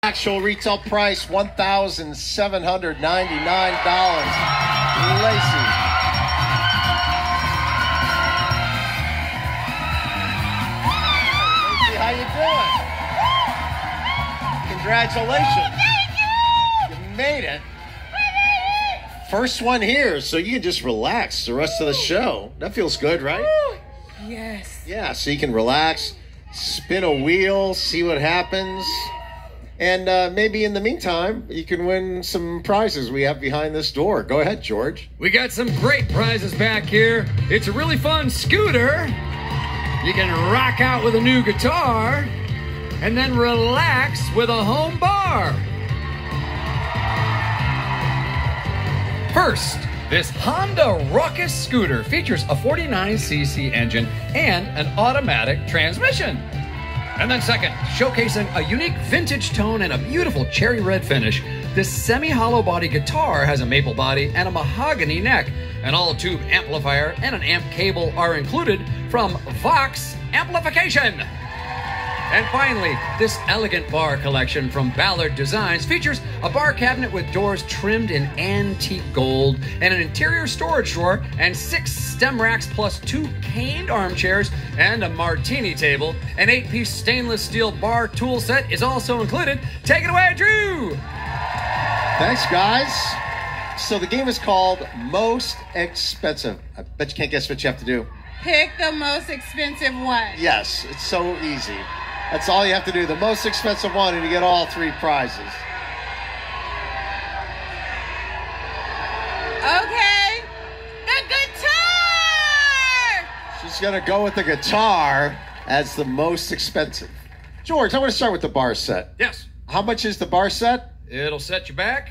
Actual retail price, $1,799. Lacey. Lacey, how you doing? Congratulations. Thank you. You made it. First one here, so you can just relax the rest of the show. That feels good, right? Yes. Yeah, so you can relax, spin a wheel, see what happens. And maybe in the meantime, you can win some prizes we have behind this door. Go ahead, George. We got some great prizes back here. It's a really fun scooter. You can rock out with a new guitar and then relax with a home bar. First, this Honda Ruckus scooter features a 49cc engine and an automatic transmission. And then second, showcasing a unique vintage tone and a beautiful cherry red finish, this semi-hollow body guitar has a maple body and a mahogany neck. An all-tube amplifier and an amp cable are included from Vox Amplification. And finally, this elegant bar collection from Ballard Designs features a bar cabinet with doors trimmed in antique gold and an interior storage drawer and 6 stem racks plus 2 caned armchairs and a martini table. An 8-piece stainless steel bar tool set is also included. Take it away, Drew! Thanks, guys. So the game is called Most Expensive. I bet you can't guess what you have to do. Pick the most expensive one. Yes, it's so easy. That's all you have to do. The most expensive one, and you get all 3 prizes. Okay. The guitar! She's going to go with the guitar as the most expensive. George, I want to start with the bar set. Yes. How much is the bar set? It'll set you back.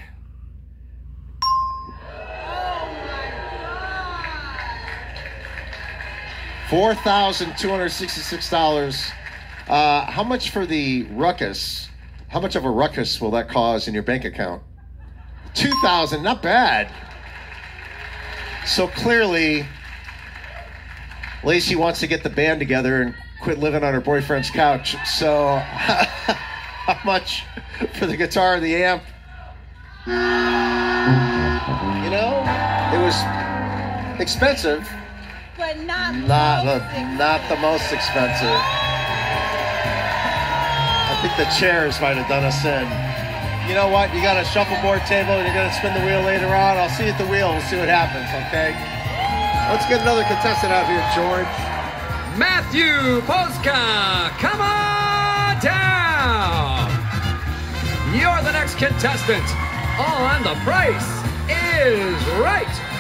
$4,266. How much for the ruckus? How much of a ruckus will that cause in your bank account? $2,000, not bad. So clearly, Lacey wants to get the band together and quit living on her boyfriend's couch. So, how much for the guitar and the amp? You know, it was expensive. But not the most expensive. I think the chairs might have done us in. You know what? You got a shuffleboard table and you're going to spin the wheel later on. I'll see you at the wheel. We'll see what happens, okay? Let's get another contestant out here, George. Matthew Polska, come on down. You're the next contestant on The Price is Right.